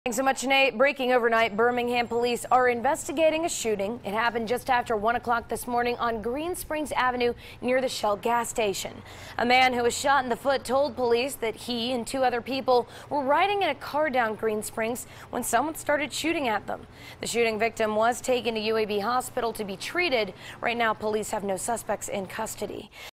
Thanks so much, Nate. Breaking overnight, Birmingham police are investigating a shooting. It happened just after 1 o'clock this morning on Greensprings Avenue near the Shell gas station. A man who was shot in the foot told police that he and two other people were riding in a car down Greensprings when someone started shooting at them. The shooting victim was taken to UAB hospital to be treated. Right now, police have no suspects in custody.